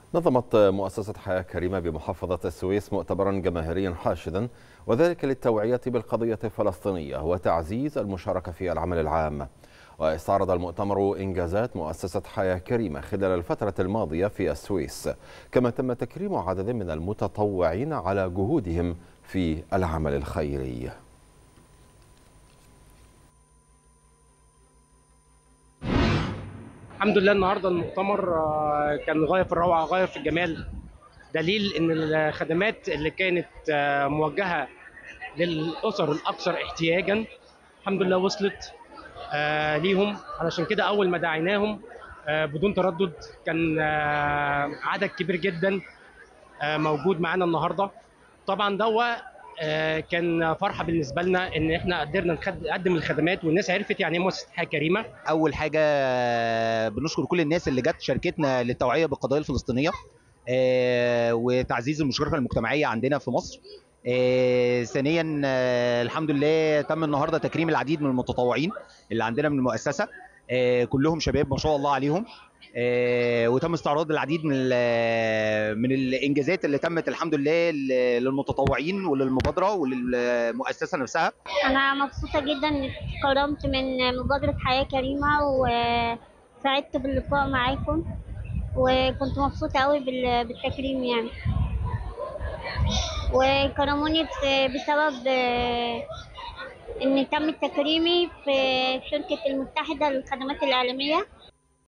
نظمت مؤسسة حياة كريمة بمحافظة السويس مؤتمرا جماهيريا حاشدا، وذلك للتوعية بالقضية الفلسطينية وتعزيز المشاركة في العمل العام. واستعرض المؤتمر إنجازات مؤسسة حياة كريمة خلال الفترة الماضية في السويس، كما تم تكريم عدد من المتطوعين على جهودهم في العمل الخيري. الحمد لله النهارده المؤتمر كان غايه في الروعه، غايه في الجمال. دليل ان الخدمات اللي كانت موجهه للاسر الاكثر احتياجا الحمد لله وصلت ليهم. علشان كده اول ما دعيناهم بدون تردد كان عدد كبير جدا موجود معانا النهارده. طبعا كان فرحه بالنسبه لنا ان احنا قدرنا نقدم الخدمات والناس عرفت يعني ايه مؤسسه حياه كريمه. اول حاجه بنشكر كل الناس اللي جت شاركتنا للتوعيه بالقضيه الفلسطينيه وتعزيز المشاركه المجتمعيه عندنا في مصر. ثانيا الحمد لله تم النهارده تكريم العديد من المتطوعين اللي عندنا من المؤسسه، كلهم شباب ما شاء الله عليهم. وتم استعراض العديد من الانجازات اللي تمت الحمد لله للمتطوعين وللمبادره وللمؤسسه نفسها. انا مبسوطه جدا اني اتكرمت من مبادره حياه كريمه وسعدت باللقاء معاكم، وكنت مبسوطه قوي بالتكريم يعني، وكرموني بسبب ان تم تكريمي في شركه المتحده للخدمات الاعلاميه.